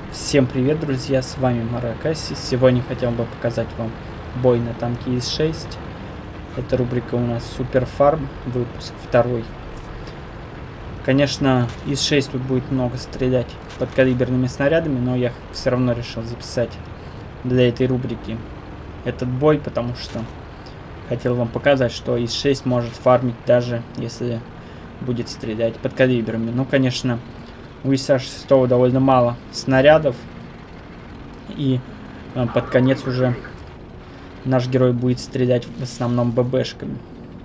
Всем привет, друзья, с вами Маракаси. Сегодня хотел бы показать вам бой на танке ИС-6. Это рубрика у нас Супер Фарм, выпуск 2. Конечно, ИС-6 тут будет много стрелять подкалиберными снарядами, но я все равно решил записать для этой рубрики этот бой, потому что хотел вам показать, что ИС-6 может фармить даже если будет стрелять подкалиберами. Ну, конечно, у ИСа-6 довольно мало снарядов, и под конец уже наш герой будет стрелять в основном ББшками.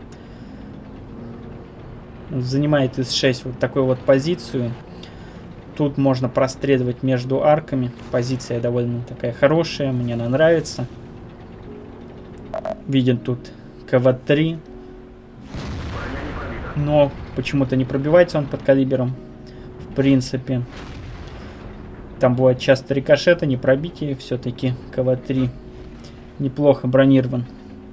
Занимает ИС-6 вот такую вот позицию. Тут можно простреливать между арками. Позиция довольно такая хорошая, мне она нравится. Виден тут КВ-3, но почему-то не пробивается он под калибером. В принципе, там бывает часто рикошеты, не пробитие, все-таки КВ-3 неплохо бронирован.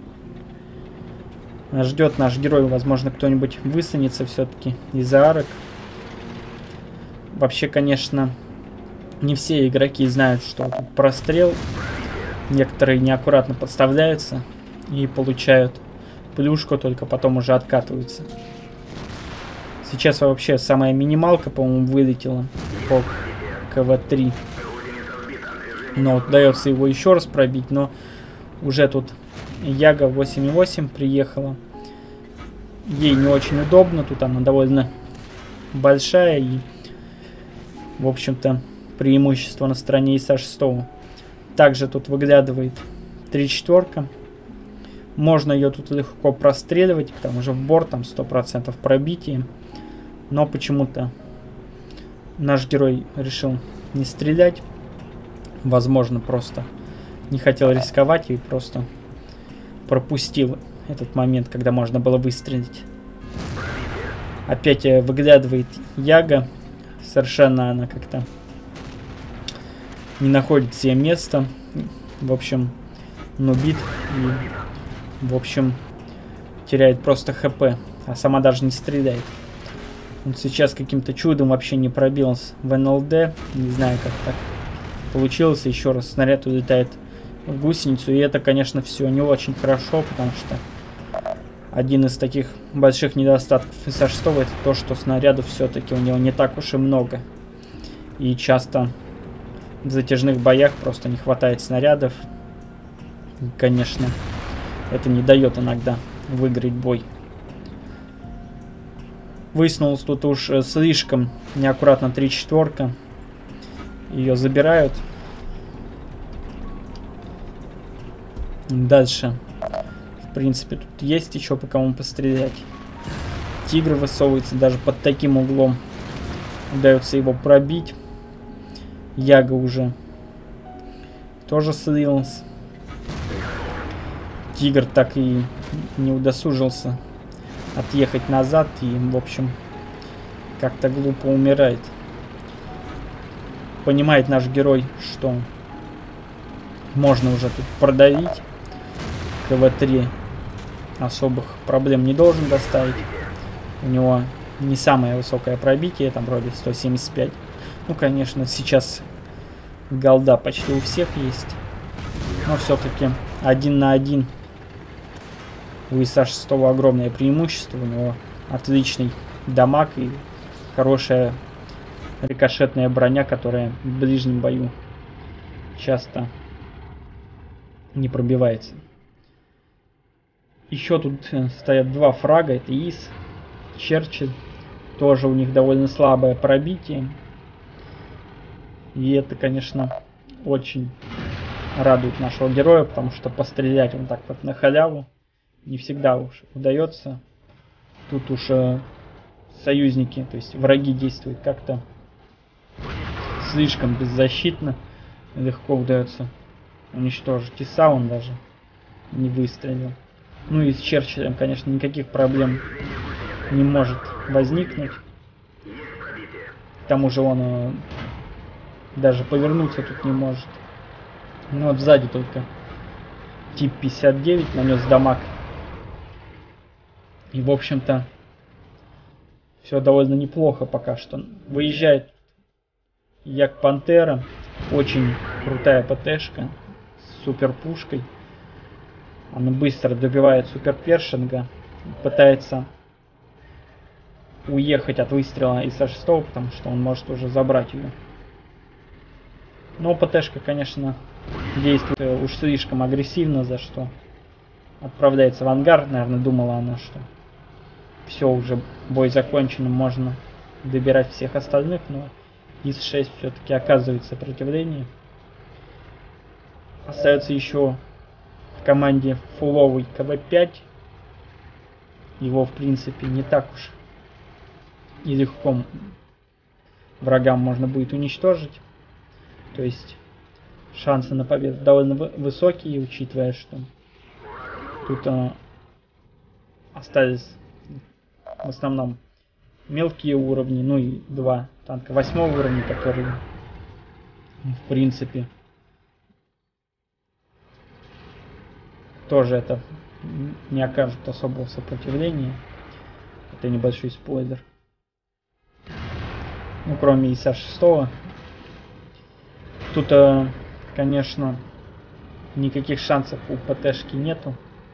Ждет наш герой, возможно, кто-нибудь высунется все-таки из-за арок. Вообще, конечно, не все игроки знают, что тут прострел. Некоторые неаккуратно подставляются и получают плюшку, только потом уже откатываются. Сейчас вообще самая минималка, по-моему, вылетела по КВ-3. Но удается его еще раз пробить, но уже тут Яга 8.8 приехала. Ей не очень удобно, тут она довольно большая и, в общем-то, преимущество на стороне ИСа-6. Также тут выглядывает 3-4. Можно ее тут легко простреливать, к тому же в борт, там 100% пробитие. Но почему-то наш герой решил не стрелять. Возможно, просто не хотел рисковать и просто пропустил этот момент, когда можно было выстрелить. Опять выглядывает Яга. Совершенно она как-то не находит себе места. В общем, нубит и, в общем, теряет просто ХП, а сама даже не стреляет. Он сейчас каким-то чудом вообще не пробился в НЛД. Не знаю, как так получилось. Еще раз снаряд улетает в гусеницу. И это, конечно, все не очень хорошо, потому что один из таких больших недостатков ИСа-6 это то, что снарядов все-таки у него не так уж и много. И часто в затяжных боях просто не хватает снарядов. И, конечно, это не дает иногда выиграть бой. Высунулась тут уж слишком неаккуратно 3-4. Ее забирают. Дальше. В принципе, тут есть еще по кому пострелять. Тигр высовывается даже под таким углом. Удается его пробить. Яга уже тоже слился. Тигр так и не удосужился отъехать назад и, в общем, как-то глупо умирает. Понимает наш герой, что можно уже тут продавить. КВ-3 особых проблем не должен доставить. У него не самое высокое пробитие, там вроде 175. Ну, конечно, сейчас голда почти у всех есть. Но все-таки 1 на 1. У ИСа-6 огромное преимущество, у него отличный дамаг и хорошая рикошетная броня, которая в ближнем бою часто не пробивается. Еще тут стоят два фрага, это ИС, Черчилль, тоже у них довольно слабое пробитие. И это, конечно, очень радует нашего героя, потому что пострелять он так вот на халяву не всегда уж удается. Тут уж союзники, то есть враги действуют как-то слишком беззащитно. Легко удается уничтожить ИСа, он даже не выстрелил. Ну и с Черчиллем, конечно, никаких проблем не может возникнуть. К тому же он даже повернуться тут не может. Ну вот сзади только тип 59 нанес дамаг. И, в общем-то, все довольно неплохо пока что. Выезжает Як Пантера. Очень крутая ПТшка с супер пушкой. Она быстро добивает супер першинга. Пытается уехать от выстрела из А6, потому что он может уже забрать ее. Но ПТшка, конечно, действует уж слишком агрессивно, за что отправляется в ангар. Наверное, думала она, что все, уже бой закончен, можно добирать всех остальных, но ИС-6 все-таки оказывает сопротивление. Остается еще в команде фуловый КВ-5. Его, в принципе, не так уж и легко врагам можно будет уничтожить. То есть шансы на победу довольно высокие, учитывая, что тут остались в основном мелкие уровни, ну и 2 танка 8 уровня, которые, в принципе, тоже это не окажут особого сопротивления. Это небольшой спойлер. Ну, кроме ИСа-6. Тут, конечно, никаких шансов у ПТшки нету.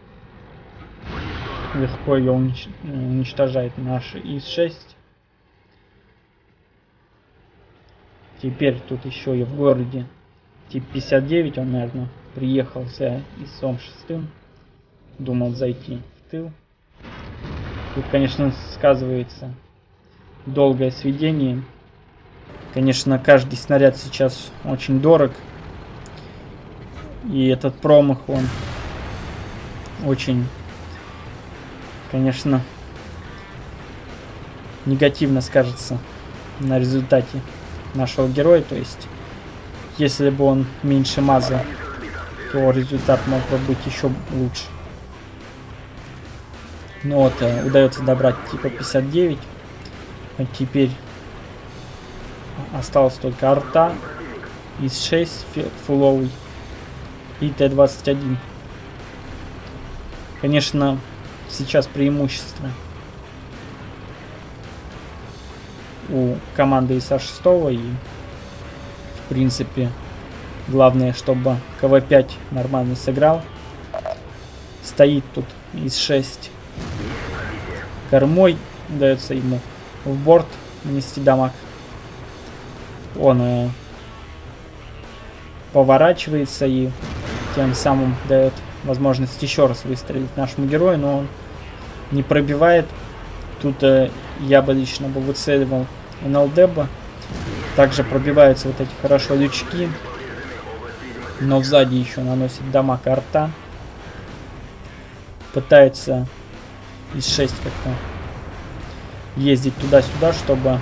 Легко ее уничтожает наш ИС-6. Теперь тут еще и в городе тип 59. Он, наверное, приехал за ИСом-6. Думал зайти в тыл. Тут, конечно, сказывается долгое сведение. Конечно, каждый снаряд сейчас очень дорог. И этот промах, он очень, конечно, негативно скажется на результате нашего героя. То есть, если бы он меньше мазал, то результат мог бы быть еще лучше. Ну вот, удается добрать типа 59. А теперь осталось только арта, ИС-6 фуловый и Т-21. Конечно, сейчас преимущество у команды ИСа-6, и в принципе главное, чтобы КВ-5 нормально сыграл. Стоит тут ИС-6 кормой, дается ему в борт нанести дамаг. Он поворачивается и тем самым дает возможность еще раз выстрелить нашему герою, но он не пробивает. Тут я бы лично бы выцеливал НЛДБ. Также пробиваются вот эти хорошо лючки, но сзади еще наносит дамаг арта. Пытается ИС-6 как-то ездить туда-сюда, чтобы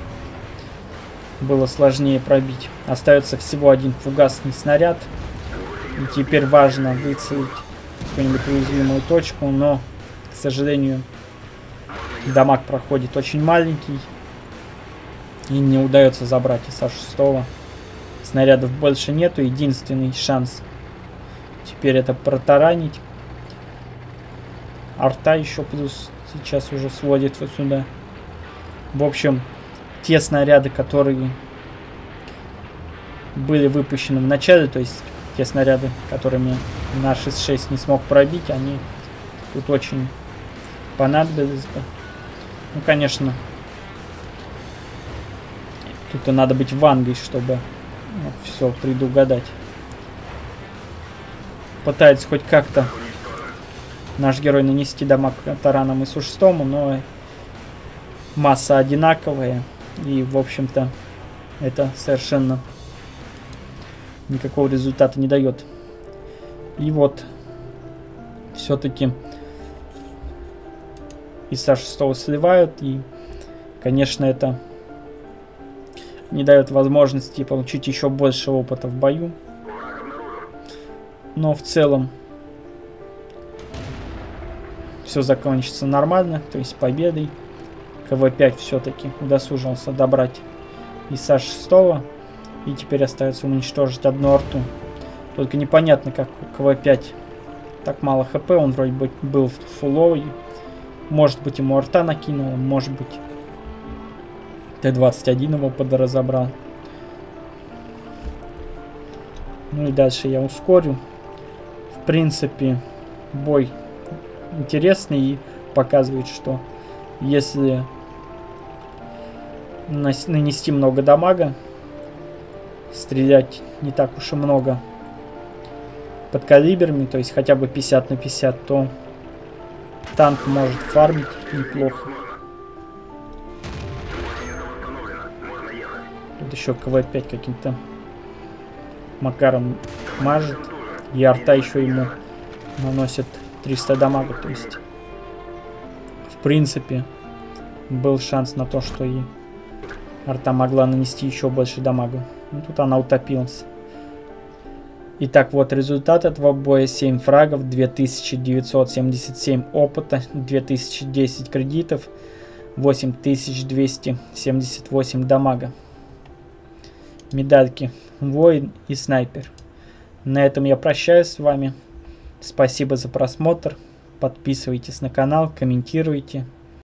было сложнее пробить. Остается всего один фугасный снаряд. И теперь важно выцелить какую-нибудь уязвимую точку, но, к сожалению, дамаг проходит очень маленький. И не удается забрать ИСа-6. Снарядов больше нету. Единственный шанс теперь это протаранить. Арта еще плюс сейчас уже сводит вот сюда. В общем, те снаряды, которые были выпущены в начале, то есть те снаряды, которыми наш ИС-6 не смог пробить, они тут очень понадобились бы. Ну, конечно, тут и надо быть вангой, чтобы все предугадать. Пытается хоть как-то наш герой нанести дамаг тараном ИСу-6, но масса одинаковая. И, в общем-то, это совершенно никакого результата не дает. И вот, все-таки ИСа-6 сливают. И, конечно, это не дает возможности получить еще больше опыта в бою. Но в целом все закончится нормально, то есть победой. КВ-5 все-таки удосужился добрать ИСа-6. И теперь остается уничтожить одну арту. Только непонятно, как у КВ-5 так мало хп. Он вроде бы был в фуловый. Может быть, ему арта накинула, может быть, Т-21 его подразобрал. Ну и дальше я ускорю. В принципе, бой интересный и показывает, что если нанести много дамага, стрелять не так уж и много под калибрами, то есть хотя бы 50 на 50, то танк может фармить неплохо. Тут еще КВ-5 каким-то макаром мажет. И арта еще ему наносит 300 дамага. То есть, в принципе, был шанс на то, что и арта могла нанести еще больше дамага. Ну, тут она утопилась. Итак, вот результат этого боя. 7 фрагов, 2977 опыта, 2010 кредитов, 8278 дамага. Медальки воин и снайпер. На этом я прощаюсь с вами. Спасибо за просмотр. Подписывайтесь на канал, комментируйте.